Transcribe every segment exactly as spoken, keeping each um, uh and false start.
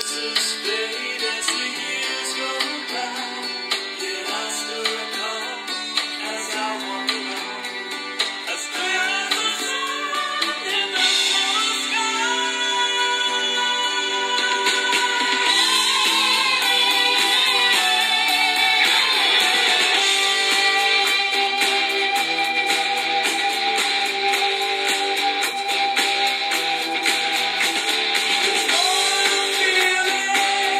displayed as the years go by. Yet I still recall as I walk along, as clear as the sun in the summer sky. There's more feeling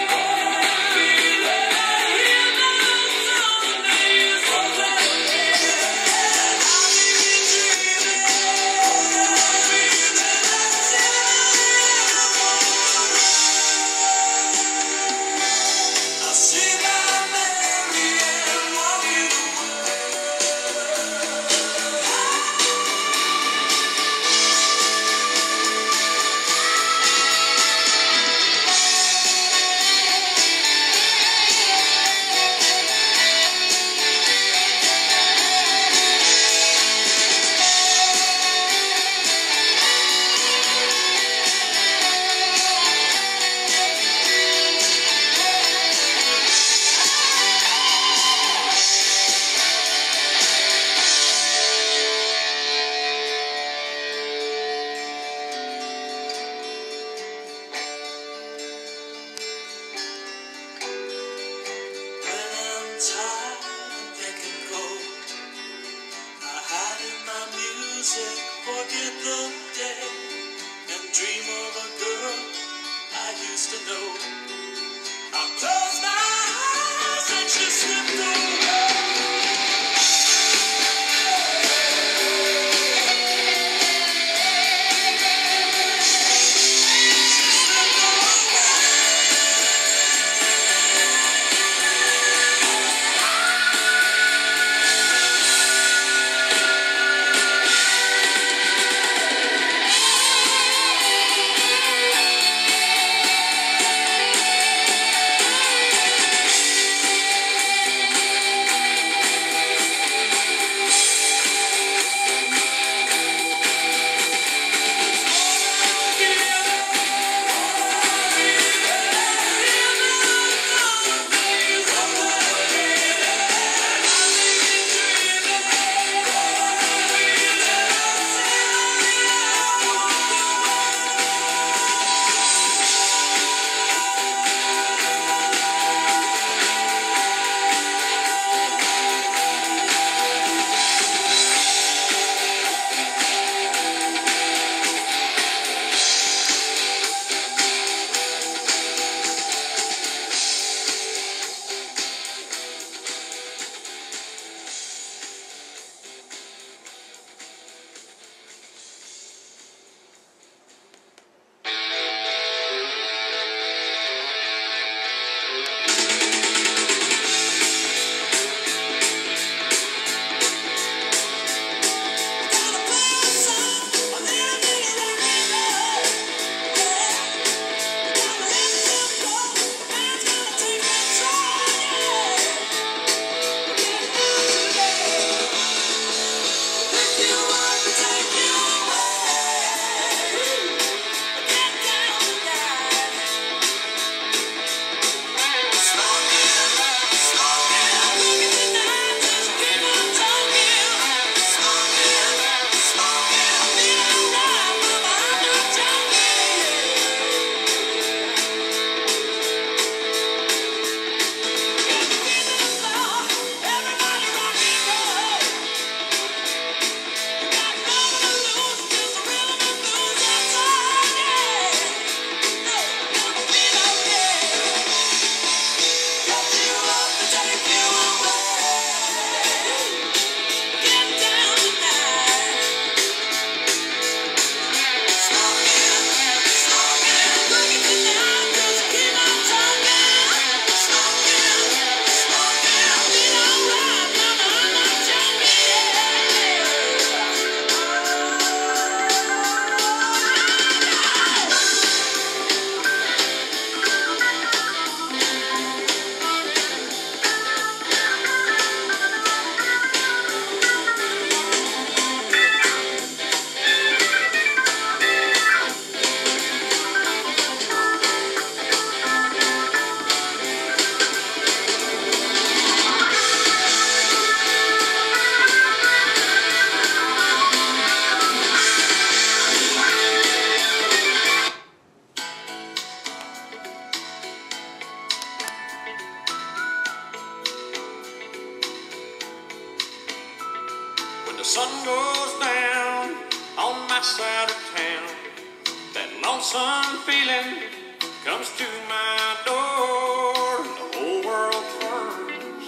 sun goes down on my side of town, that lonesome feeling comes to my door, and the whole world turns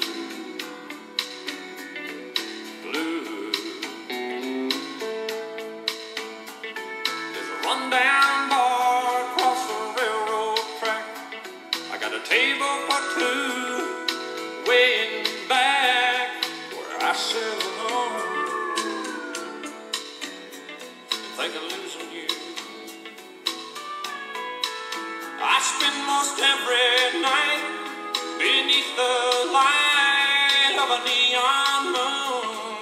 blue. There's a rundown bar across the railroad track. I got a table for two way in back where I sit alone and think of losing you. I spend most every night beneath the light of a neon moon.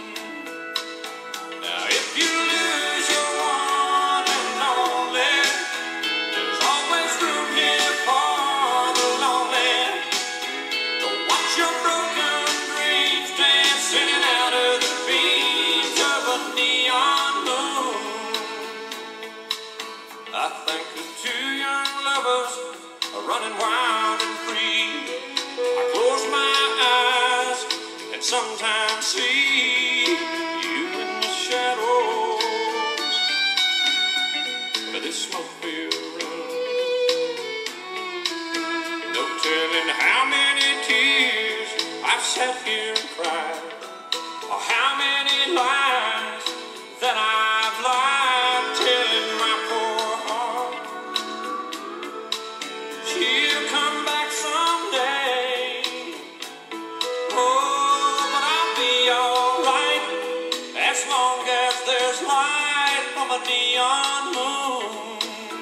Now if you lose your one and only, there's always room here for the lonely to watch your broken dreams dancing out of the beams of a neon moon. I think of two young lovers are running wild and free. I close my eyes and sometimes see you in the shadows of this smoke-filled room. No telling how many tears I've sat here and cried, or how many lies that I've lied, telling my poor heart she'll come back someday. Oh, but I'll be alright as long as there's light from a neon moon.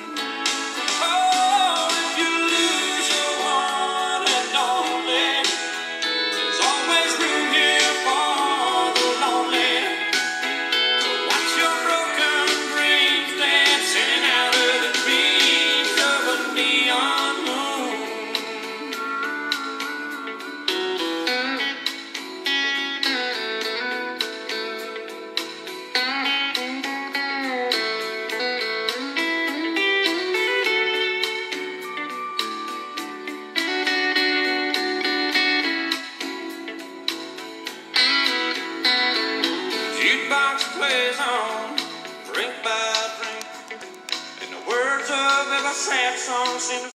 Oh, if you lose your one and only, there's always room here for the lonely to watch your broken dreams dancing out of the beams of a neon moon. Jukebox plays on, drink by drink, and the words of every sad song seem to